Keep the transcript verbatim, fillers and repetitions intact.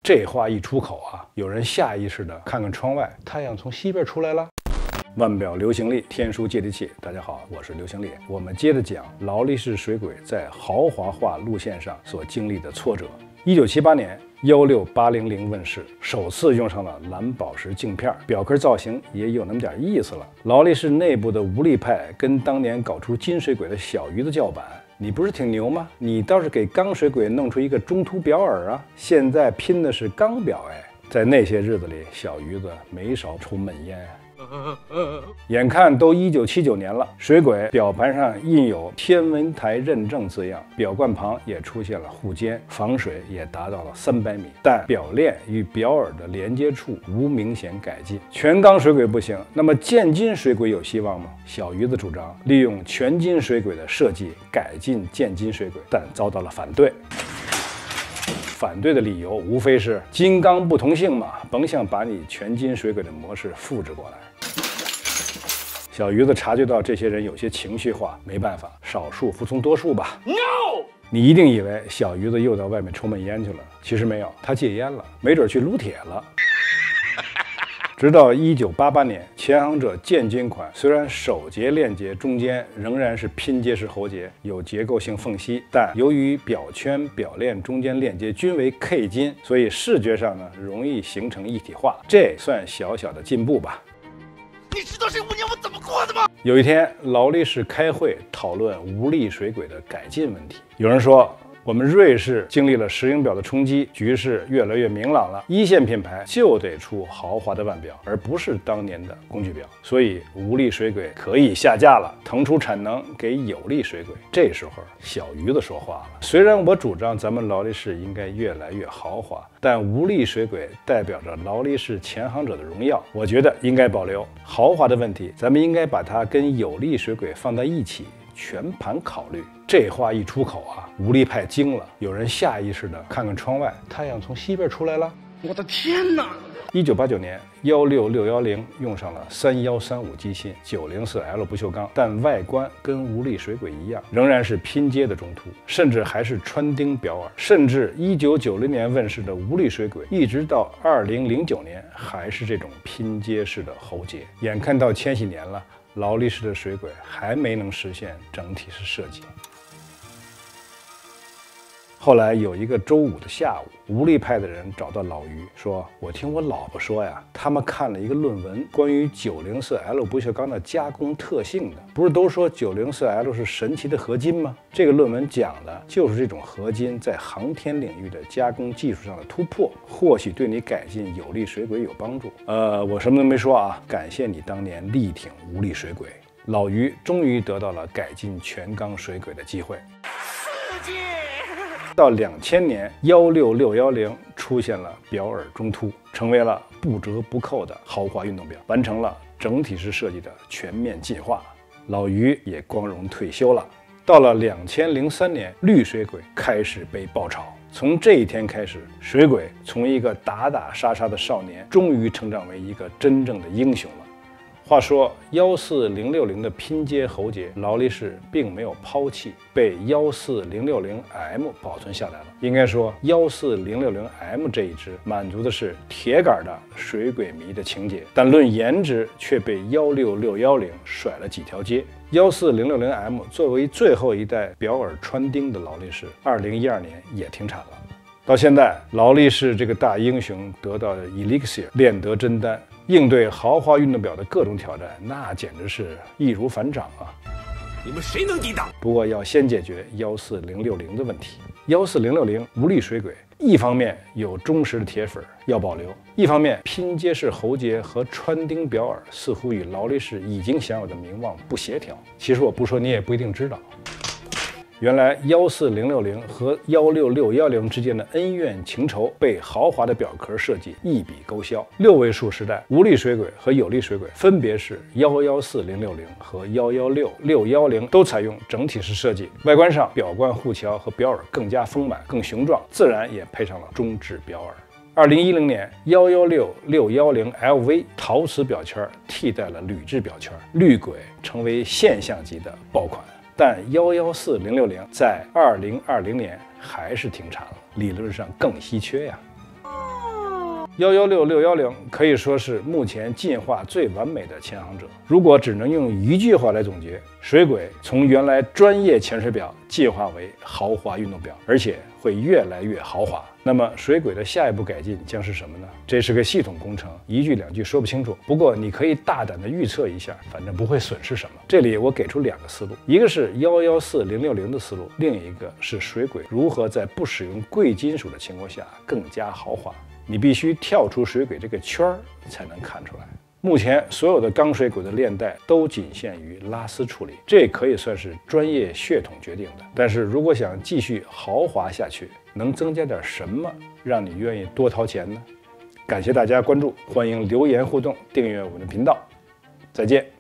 这话一出口啊，有人下意识的看看窗外，太阳从西边出来了。腕表流行力，天书接地气。大家好，我是刘行力。我们接着讲劳力士水鬼在豪华化路线上所经历的挫折。一九七八年，幺六八零零问世，首次用上了蓝宝石镜片，表壳造型也有那么点意思了。劳力士内部的无力派跟当年搞出金水鬼的小鱼的叫板。你不是挺牛吗？你倒是给钢水鬼弄出一个中途表耳啊！现在拼的是钢表哎，在那些日子里，小鱼子没少抽闷烟啊。眼看都一九七九年了，水鬼表盘上印有天文台认证字样，表冠旁也出现了护肩，防水也达到了三百米，但表链与表耳的连接处无明显改进。全钢水鬼不行，那么渐金水鬼有希望吗？小鱼子主张利用全金水鬼的设计改进渐金水鬼，但遭到了反对。反对的理由无非是金刚不同性嘛，甭想把你全金水鬼的模式复制过来。小鱼子察觉到这些人有些情绪化，没办法，少数服从多数吧。No！ 你一定以为小鱼子又到外面抽闷烟去了，其实没有，他戒烟了，没准去撸铁了。直到一九八八年，前行者渐金款虽然首节链接中间仍然是拼接式喉结，有结构性缝隙，但由于表圈、表链中间链接均为 K 金，所以视觉上呢容易形成一体化，这算小小的进步吧。 你知道这五年我怎么过的吗？ 有一天，劳力士开会讨论无力水鬼的改进问题，有人说，我们瑞士经历了石英表的冲击，局势越来越明朗了。一线品牌就得出豪华的腕表，而不是当年的工具表。所以无力水鬼可以下架了，腾出产能给有力水鬼。这时候小鱼子说话了：虽然我主张咱们劳力士应该越来越豪华，但无力水鬼代表着劳力士前行者的荣耀，我觉得应该保留。豪华的问题，咱们应该把它跟有力水鬼放在一起，全盘考虑。这话一出口啊，无力派惊了，有人下意识的看看窗外，太阳从西边出来了。 我的天哪！ 一九八九年，幺六六幺零用上了三幺三五机芯，九零四 L 不锈钢，但外观跟无力水鬼一样，仍然是拼接的中途，甚至还是穿钉表耳。甚至一九九零年问世的无力水鬼，一直到二零零九年还是这种拼接式的喉结。眼看到千禧年了，劳力士的水鬼还没能实现整体式设计。后来有一个周五的下午，无力派的人找到老于说：我听我老婆说呀，他们看了一个论文，关于九零四 L 不锈钢的加工特性的。不是都说九零四 L 是神奇的合金吗？这个论文讲的就是这种合金在航天领域的加工技术上的突破，或许对你改进有力水鬼有帮助。呃，我什么都没说啊，感谢你当年力挺无力水鬼。老于终于得到了改进全钢水鬼的机会。世界到两千年，幺六六幺零出现了表耳中凸，成为了不折不扣的豪华运动表，完成了整体式设计的全面进化。老于也光荣退休了。到了两千零三年，绿水鬼开始被爆炒。从这一天开始，水鬼从一个打打杀杀的少年，终于成长为一个真正的英雄了。话说幺四零六零的拼接喉结，劳力士并没有抛弃，被幺四零六零 M 保存下来了。应该说幺四零六零 M 这一支满足的是铁杆的水鬼迷的情节，但论颜值却被幺六六幺零甩了几条街。幺四零六零 M 作为最后一代表耳穿钉的劳力士，二零一二年也停产了。到现在，劳力士这个大英雄得到 Elixir 炼得真丹，应对豪华运动表的各种挑战，那简直是易如反掌啊！ 你们谁能抵挡？ 不过要先解决幺四零六零的问题。幺四零六零无力水鬼，一方面有忠实的铁粉要保留，一方面拼接式喉结和穿钉表耳似乎与劳力士已经享有的名望不协调。其实我不说你也不一定知道。原来幺四零六零和幺六六幺零之间的恩怨情仇被豪华的表壳设计一笔勾销。六位数时代，无力水鬼和有力水鬼分别是幺幺四零六零和幺幺六六幺零，都采用整体式设计。外观上，表冠、护桥和表耳更加丰满、更雄壮，自然也配上了中置表耳。二零一零年，幺幺六六幺零 L V 陶瓷表圈替代了铝制表圈，绿鬼成为现象级的爆款。但幺幺四零六零在二零二零年还是停产了，理论上更稀缺呀。 一一六六一零可以说是目前进化最完美的潜航者。如果只能用一句话来总结，水鬼从原来专业潜水表进化为豪华运动表，而且会越来越豪华。那么水鬼的下一步改进将是什么呢？这是个系统工程，一句两句说不清楚。不过你可以大胆的预测一下，反正不会损失什么。这里我给出两个思路，一个是一一四零六零的思路，另一个是水鬼如何在不使用贵金属的情况下更加豪华。你必须跳出水鬼这个圈儿才能看出来。目前所有的钢水鬼的链带都仅限于拉丝处理，这可以算是专业血统决定的。但是如果想继续豪华下去，能增加点什么让你愿意多掏钱呢？感谢大家关注，欢迎留言互动，订阅我们的频道，再见。